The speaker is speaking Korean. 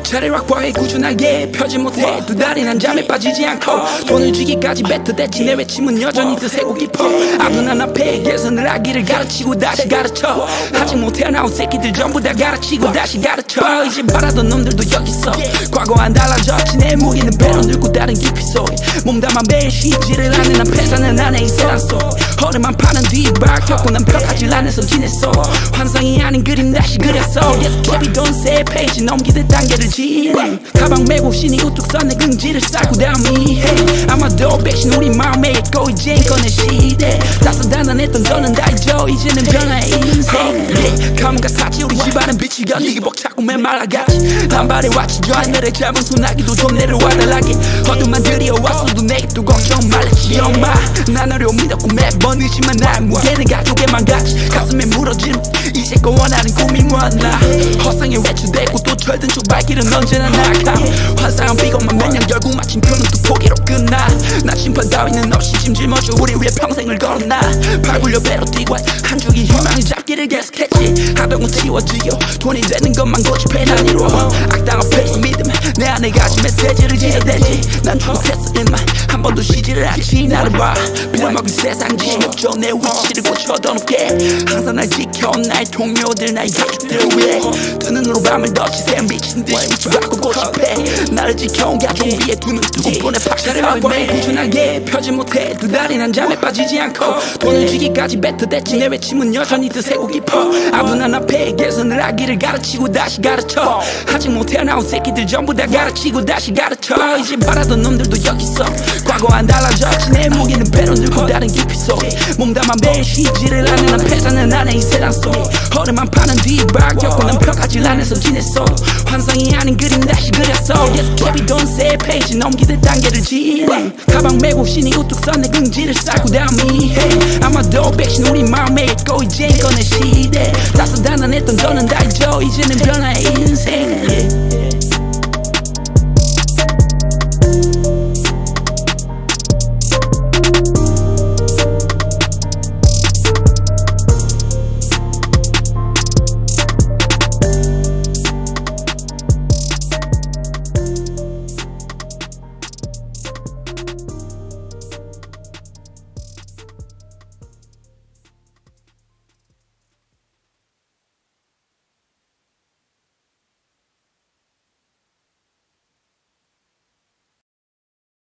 차례 확보하길 꾸준하게 펴지 못해 두 달이 난 잠에 빠지지 않고 돈을 쥐기까지 뱉어댔지 내 외침은 여전히 드세고 깊어 아둔한 앞에 개선을 하기를 가르치고 다시 가르쳐 아직 못 태어나온 새끼들 전부 다 가르치고 다시 가르쳐 이제 바라던 놈들도 여기있어 과거와는 달라졌지 내 무기는 배로 늙고 다른 깊이 속에 몸담아 매일 쉬지를 않는 난 패사는 안해 이 세상 속 허름한 판은 뒤바뀌었고 난 평가질안에서 지냈어 환상이 아닌 그림 다시 그렸어 계속해 돈 세 페이지 넘기듯 단계를 진행 가방매고 신이 우뚝 선 내 긍지를 쌓고 다음이 해 아마도 백신 우리 마음에 있고 이제 꺼내 시대 다사다난했던 저는 다 잊어 이제는 변화의 인생 가뭄같았지 우리 집안은 빛이 견디기 벅차고 메말라갔지 난 바래왔지 저 하늘에 잡은 소나기도 좀 내려와달라길 어둠만 드리어왔어도 내게 또 걱정 말랬지 엄마 난 너를 믿었고 매번 의지만하여 무게는 가족에만 같이 가슴에 물어지는 이제껏 원하는 꿈이 뭐였나 허상에 외쳐댔고 또 철든 쪽 발길은 언제나 나가 환상한 비것만 매년 결국 마침표는 또 포기로 끝나 나침반따위는 없이 짐질머져 우리 위해 평생을 걸었나 팔 굴려 배로 뛰고 한 줄기 희망을 잡기를 계속했지 하던 건 지워지고 돈이 되는 것만 고집해 난 이루어 악당 앞에서 믿음 내 안에 가진 메세지를 뱉어댔지 난 죽었어 일만 한 번도 쉬지를 않지 나를 봐 빌어먹은 세상 지시 목적 내 위치를 고쳐 더 높게 항상 날 지켜온 나의 동료들 나의 가족들 위해 두 눈으로 밤을 덧치 새어 미친 듯이 미쳐받고 고집해 나를 지켜온 가족 위에 두 눈 뜨고 보내 박살을 확보하길 꾸준하게 펴지 못해 두 달이 난 잠에 빠지지 않고 돈을 쥐기까지 뱉어댔지 내 외침은 여전히 드세고 깊어 아둔한 앞에 개선을 하기를 가르치고 다시 가르쳐 아직 못 태어나온 새끼들 전부 다 가르치고 다시 가르쳐 이제 바라던 놈들도 여기있어 과거와는 달라졌지 내 무기는 배로 늙고 다른 깊이 속에 몸담아 매일 쉬지를 않는 난 패사는 안해 이 세상 속에 허름한 판은 뒤바뀌었고 난 평가질안에서 지냈어 환상이 아닌 그림 다시 그렸어 계속해 돈 세 페이지 넘기듯 단계를 진행 가방매고 신이 우뚝 선 내 긍지를 쌓고 다음이 해 아마도 백신 우리 마음에 있고 이제 꺼내 시대 다사다난했던 저는 다 잊어 이제는 변화의 인생